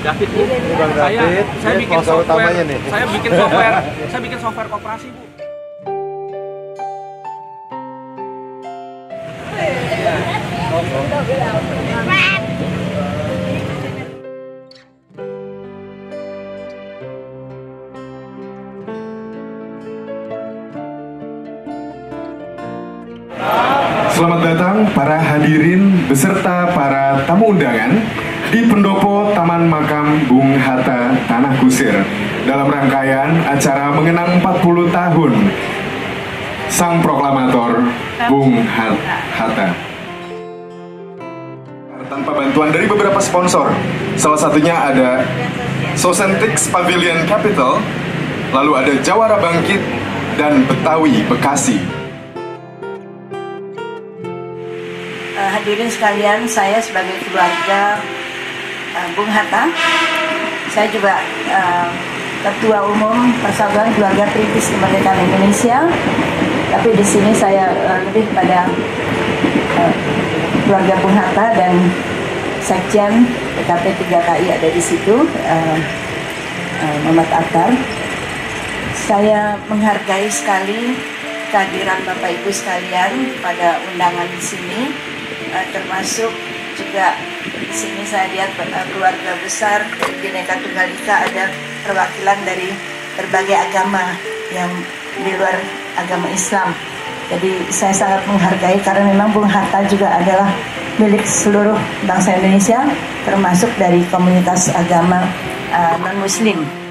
David Bu. Bang David, Saya bikin sponsor software. utamanya nih. Saya bikin software koperasi Bu. Selamat datang para hadirin beserta para tamu undangan di pendopo Taman Makam Bung Hatta Tanah Kusir dalam rangkaian acara mengenang 40 tahun Sang Proklamator Bung Hatta. Tanpa bantuan dari beberapa sponsor, salah satunya ada Sosentix Pavilion Capital, lalu ada Jawara Bangkit dan Betawi Bekasi. Hadirin sekalian, saya sebagai keluarga Bung Hatta, saya juga Ketua Umum Persatuan Keluarga Perintis Kemerdekaan Indonesia. Tapi di sini saya lebih pada keluarga Bung Hatta dan Sekjen PKP 3KI ada di situ, Muhammad Akbar. Saya menghargai sekali kehadiran Bapak Ibu sekalian pada undangan di sini. Termasuk juga di sini saya lihat keluarga besar Bhinneka Tunggal Ika, ada perwakilan dari berbagai agama yang di luar agama Islam. Jadi saya sangat menghargai karena memang Bung Hatta juga adalah milik seluruh bangsa Indonesia, termasuk dari komunitas agama non-Muslim.